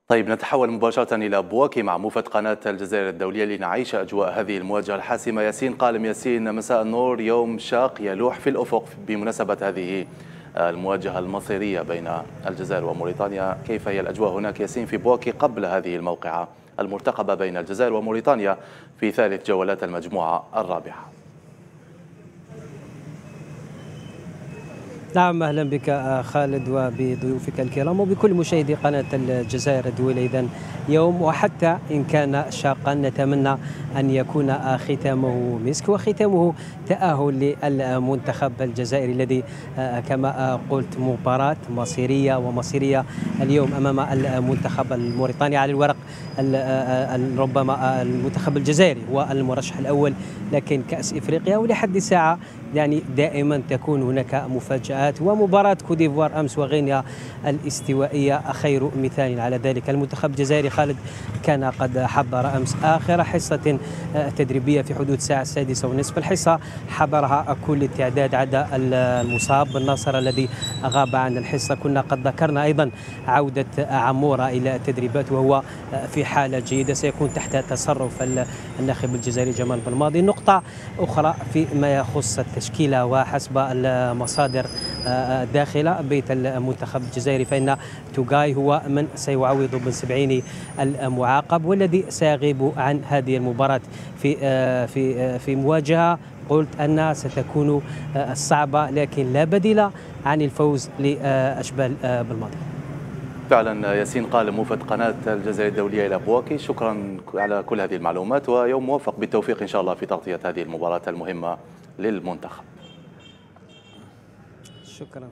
طيب نتحول مباشرة إلى بواكي مع موفد قناة الجزائر الدولية لنعيش أجواء هذه المواجهة الحاسمة. ياسين قالم، ياسين مساء النور. يوم شاق يلوح في الأفق بمناسبة هذه المواجهة المصيرية بين الجزائر وموريتانيا، كيف هي الأجواء هناك ياسين في بواكي قبل هذه الموقعة المرتقبة بين الجزائر وموريتانيا في ثالث جولات المجموعة الرابعة؟ نعم، أهلا بك خالد وبضيوفك الكرام وبكل مشاهدي قناة الجزائر الدولية. إذن يوم، وحتى إن كان شاقا، نتمنى أن يكون ختامه مسك وختامه تأهل للمنتخب الجزائري الذي كما قلت مباراة مصيرية اليوم أمام المنتخب الموريتاني. على الورق ربما المنتخب الجزائري هو المرشح الأول، لكن كأس إفريقيا ولحد الساعة يعني دائما تكون هناك مفاجآت، ومباراة كوديفوار أمس وغينيا الاستوائية خير مثال على ذلك. المنتخب الجزائري خالد كان قد حضر أمس آخر حصة تدريبية في حدود الساعة 6:30. الحصة حضرها كل التعداد عدا المصاب الناصر الذي غاب عن الحصة. كنا قد ذكرنا أيضا عودة عمورة إلى التدريبات وهو في حالة جيدة، سيكون تحت تصرف الناخب الجزائري جمال بلماضي. نقطة أخرى فيما يخص التشكيلة وحسب المصادر داخل بيت المنتخب الجزائري، فإن توغاي هو من سيعوض بن سبعيني المعاقب والذي سيغيب عن هذه المباراة في مواجهة قلت أنها ستكون صعبة، لكن لا بديل عن الفوز لأشبال بالماضي. فعلا ياسين قال موفد قناة الجزائر الدولية إلى بواكي، شكرا على كل هذه المعلومات، ويوم موفق بالتوفيق إن شاء الله في تغطية هذه المباراة المهمة للمنتخب. شكرا.